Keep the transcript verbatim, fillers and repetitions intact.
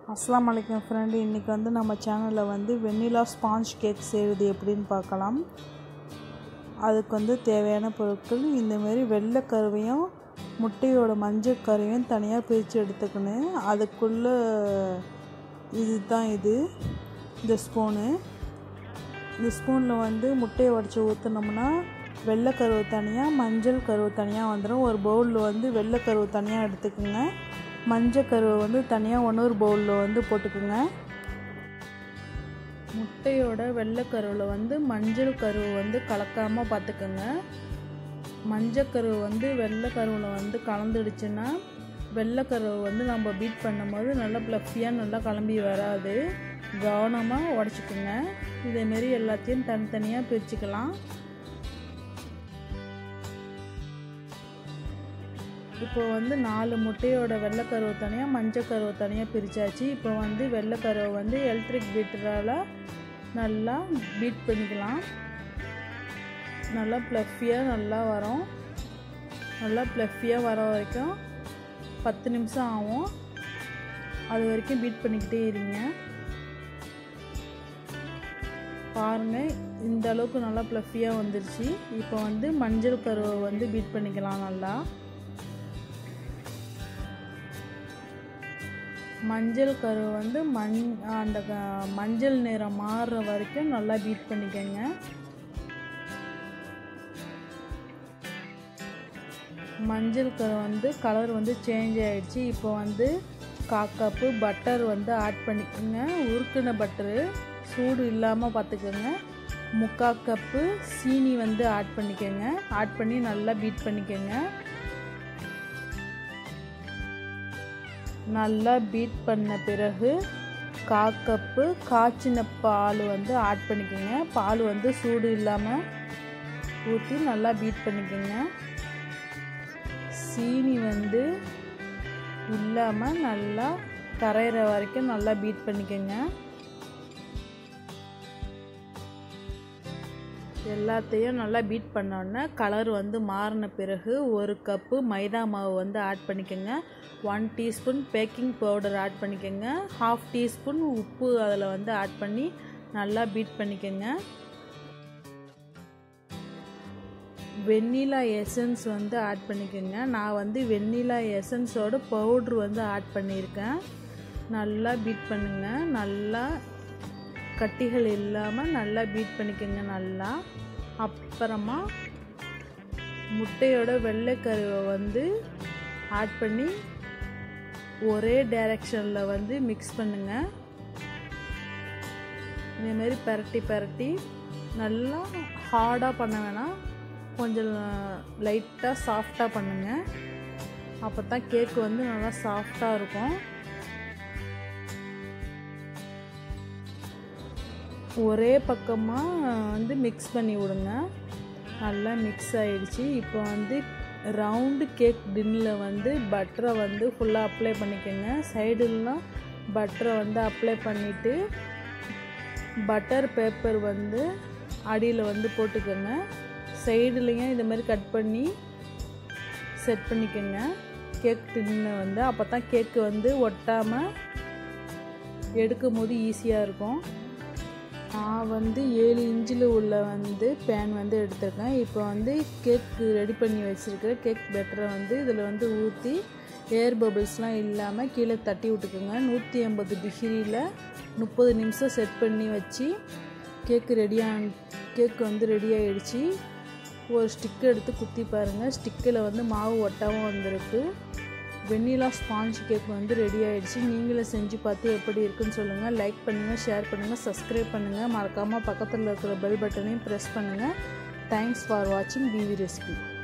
அஸ்ஸலாமு அலைக்கும் ஃப்ரெண்டு. இன்றைக்கி வந்து நம்ம சேனலில் வந்து வெண்ணிலா ஸ்பாஞ்ச் கேக் செய்கிறது எப்படின்னு பார்க்கலாம். அதுக்கு வந்து தேவையான பொருட்கள் இந்தமாரி வெள்ளை கருவையும் முட்டையோட மஞ்சள் கருவையும் தனியாக பிரித்து எடுத்துக்கணும். அதுக்குள்ளே இது தான் இது இந்த ஸ்பூனு. இந்த ஸ்பூனில் வந்து முட்டையை உடச்சி ஊற்றினோம்னா வெள்ளை கருவு தனியாக மஞ்சள் கருவு தனியாக வந்துடும். ஒரு பவுலில் வந்து வெள்ளை கருவு தனியாக எடுத்துக்கோங்க, மஞ்சள் கருவை வந்து தனியாக இன்னொரு பவுலில் வந்து போட்டுக்குங்க. முட்டையோட வெள்ளை கருவில் வந்து மஞ்சள் கருவை வந்து கலக்காமல் பார்த்துக்கோங்க. மஞ்சள் கருவு வந்து வெள்ளை கருவில் வந்து கலந்துடுச்சுன்னா வெள்ளை கருவை வந்து நம்ம பீட் பண்ணும்போது நல்லா ப்ளஃபியாக நல்லா கிளம்பி வராது. கவனமாக உடச்சிக்கோங்க. இதேமாரி எல்லாத்தையும் தனித்தனியாக பிரிச்சுக்கலாம். இப்போ வந்து நாலு முட்டையோட வெள்ளைக்கருவை தனியாக மஞ்சள் கருவை தனியாக பிரித்தாச்சு. இப்போ வந்து வெள்ளைக்கருவை வந்து எலக்ட்ரிக் பீட்டரால் நல்லா பீட் பண்ணிக்கலாம். நல்லா ப்ளஃபியாக நல்லா வரும். நல்லா ப்ளஃபியாக வர வரைக்கும் பத்து நிமிஷம் ஆகும். அது வரைக்கும் பீட் பண்ணிக்கிட்டே இருங்க. பாருங்கள், இந்த அளவுக்கு நல்லா ப்ளஃபியாக வந்துருச்சு. இப்போ வந்து மஞ்சள் கருவை வந்து பீட் பண்ணிக்கலாம். நல்லா மஞ்சள் கருவை வந்து மண் அந்த மஞ்சள் நிறம் மாறுற வரைக்கும் நல்லா பீட் பண்ணிக்கோங்க. மஞ்சள் கரு வந்து கலர் வந்து சேஞ்ச் ஆகிடுச்சு. இப்போ வந்து கால் கப்பு பட்டர் வந்து ஆட் பண்ணிக்கோங்க. உருக்கின பட்டரு சூடு இல்லாமல் பார்த்துக்கோங்க. முக்கால் கப்பு சீனி வந்து ஆட் பண்ணிக்கோங்க. ஆட் பண்ணி நல்லா பீட் பண்ணிக்கோங்க. நல்லா பீட் பண்ண பிறகு கால் கப்பு காய்ச்சின பால் வந்து ஆட் பண்ணிக்கோங்க. பால் வந்து சூடு இல்லாமல் ஊற்றி நல்லா பீட் பண்ணிக்கோங்க. சீனி வந்து இல்லாமல் நல்லா கரையிற வரைக்கும் நல்லா பீட் பண்ணிக்கோங்க. எல்லாத்தையும் நல்லா பீட் பண்ணோன்னே கலர் வந்து மாறின பிறகு ஒரு கப்பு மைதா மாவு வந்து ஆட் பண்ணிக்கோங்க. One teaspoon baking powder add பண்ணிக்கோங்க. ஹாஃப் டீஸ்பூன் உப்பு அதில் வந்து ஆட் பண்ணி நல்லா பீட் பண்ணிக்கோங்க. வெண்ணிலா எசன்ஸ் வந்து ஆட் பண்ணிக்கோங்க. நான் வந்து வெண்ணிலா எசன்ஸோட பவுட்ரு வந்து ஆட் பண்ணியிருக்கேன். நல்லா பீட் பண்ணுங்க. நல்லா கட்டிகள் இல்லாமல் நல்லா பீட் பண்ணிக்கோங்க. நல்லா அப்புறமா முட்டையோட வெள்ளைக்கருவை வந்து ஆட் பண்ணி ஒரே டைரெக்ஷனில் வந்து மிக்ஸ் பண்ணுங்க. இதேமாரி பரட்டி பரட்டி நல்லா ஹார்டாக பண்ண வேணாம், கொஞ்சம் லைட்டாக சாஃப்டாக பண்ணுங்கள். அப்போ தான் கேக்கு வந்து நல்லா சாஃப்டாக இருக்கும். ஒரே பக்கமாக வந்து மிக்ஸ் பண்ணி விடுங்க. நல்லா மிக்ஸ் ஆகிடுச்சு. இப்போ வந்து ரவுண்டு கேக் டின்னில் வந்து பட்டரை வந்து ஃபுல்லாக அப்ளை பண்ணிக்கோங்க. சைடுலாம் பட்டரை வந்து அப்ளை பண்ணிவிட்டு பட்டர் பேப்பர் வந்து அடியில் வந்து போட்டுக்கோங்க. சைடுலேயும் இந்த மாதிரி கட் பண்ணி செட் பண்ணிக்கோங்க கேக் டின்னை வந்து. அப்போ தான் கேக்கு வந்து ஒட்டாமல் எடுக்கும் போது ஈஸியாக இருக்கும். நான் வந்து ஏழு இன்ச்சில் உள்ள வந்து பேன் வந்து எடுத்துருக்கேன். இப்போ வந்து கேக்கு ரெடி பண்ணி வச்சுருக்கிற கேக் பேட்டரை வந்து இதில் வந்து ஊற்றி ஏர் பபிள்ஸ்லாம் இல்லாமல் கீழே தட்டி விட்டுக்குங்க. நூற்றி ஐம்பது டிகிரியில் முப்பது நிமிஷம் செட் பண்ணி வச்சு கேக்கு ரெடியாக கேக்கு வந்து ரெடி ஆகிடுச்சு. ஒரு ஸ்டிக்கு எடுத்து குத்தி பாருங்கள். ஸ்டிக்கில் வந்து மாவு ஒட்டாமல் வந்திருக்கு. வெண்ணிலா ஸ்பாஞ்ச் கேக் வந்து ரெடி ஆகிடுச்சு. நீங்களும் செஞ்சு பார்த்து எப்படி இருக்குன்னு சொல்லுங்கள். லைக் பண்ணுங்கள், ஷேர் பண்ணுங்கள், சப்ஸ்கிரைப் பண்ணுங்கள். மறக்காமல் பக்கத்தில் இருக்கிற பெல் பட்டனையும் ப்ரெஸ் பண்ணுங்கள். தேங்க்ஸ் ஃபார் வாட்சிங் பிவி ரெசிபி.